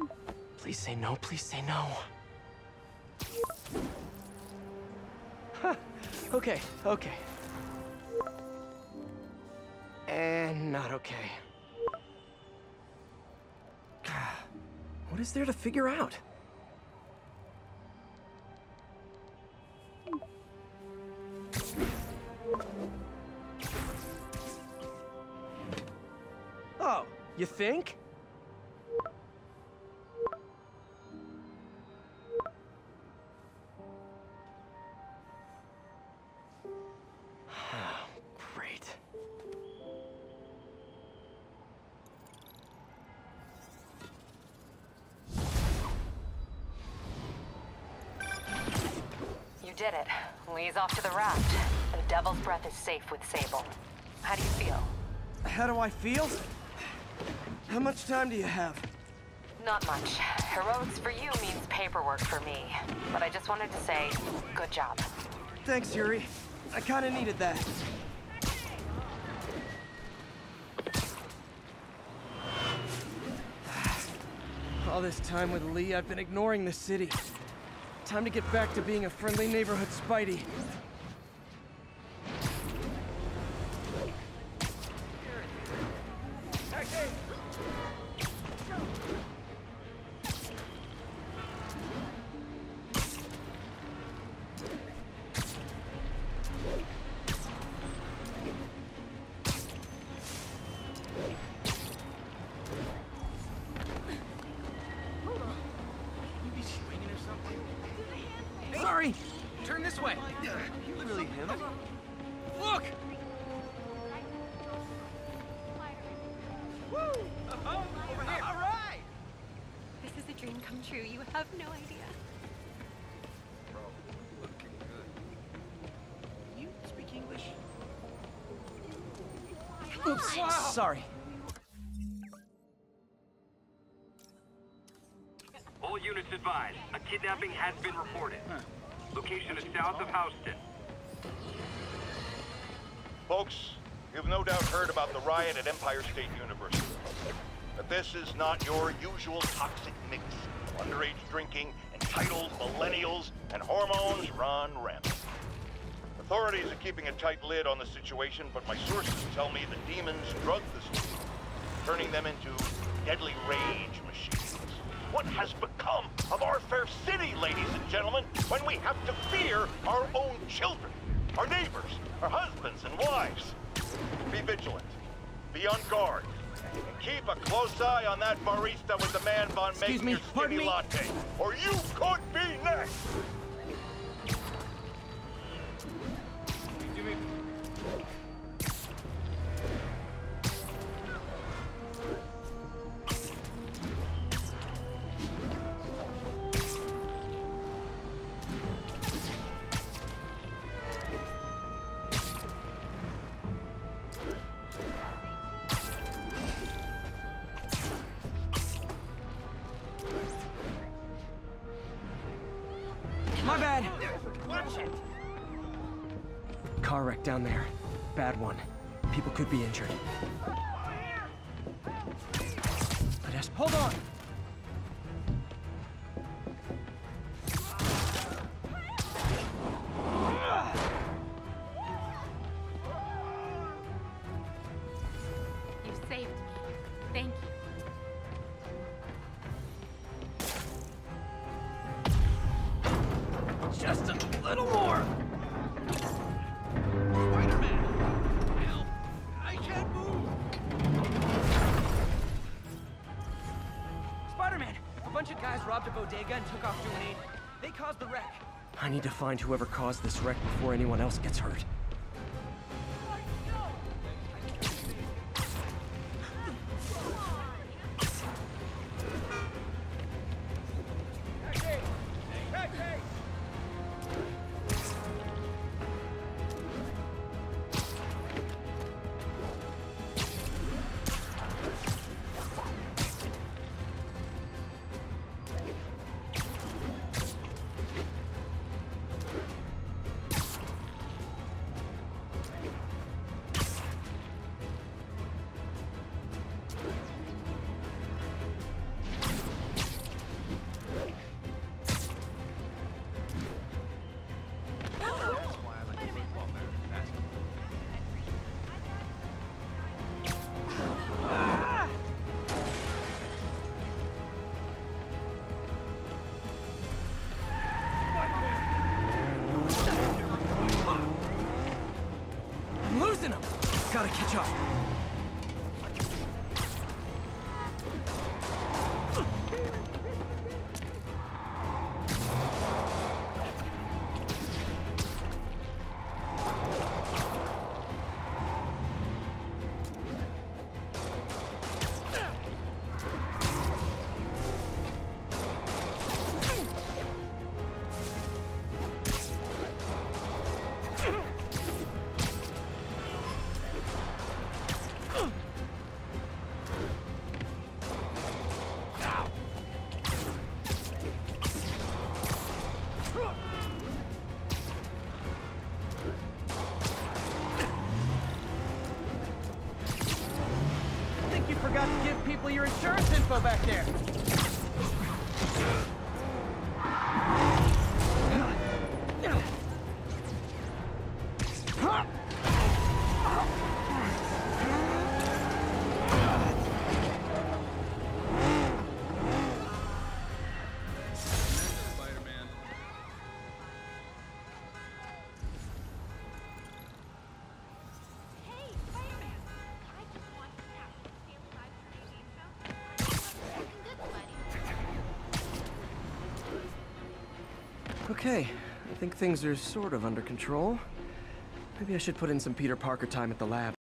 Please say no, please say no. Huh. Okay, okay. And not okay. What is there to figure out? Oh, you think? Great. You did it. Lee's off to the raft. The Devil's Breath is safe with Sable. How do you feel? How do I feel? How much time do you have? Not much. Heroics for you means paperwork for me. But I just wanted to say, good job. Thanks, Yuri. I kinda needed that. All this time with Lee, I've been ignoring the city. Time to get back to being a friendly neighborhood Spidey. Sorry! Turn this way! You really him? Look! Woo! Over here! All right! This is a dream come true. You have no idea. Bro, looking good. You speak English? Oops, Wow. Sorry. All units advised. A kidnapping has been reported. Location is south of Houston. Folks, you've no doubt heard about the riot at Empire State University. But this is not your usual toxic mix of underage drinking, entitled millennials, and hormones run rampant. Authorities are keeping a tight lid on the situation, but my sources tell me the demons drug the students, turning them into deadly rage machines. What has become of our fair city, ladies and gentlemen, when we have to fear our own children, our neighbors, our husbands and wives? Be vigilant, be on guard, and keep a close eye on that barista with the man bun Excuse making me, your pardon skinny me? latte, or you could be next! Give me... My bad. Watch it! Car wreck down there. Bad one. People could be injured. Hold on! You saved me. Thank you. Just a little more! Spider-Man! Help! I can't move! Spider-Man! A bunch of guys robbed a bodega and took off doing aid. They caused the wreck. I need to find whoever caused this wreck before anyone else gets hurt. gotta catch up. Forgot to give people your insurance info back there. Okay, I think things are sort of under control. Maybe I should put in some Peter Parker time at the lab.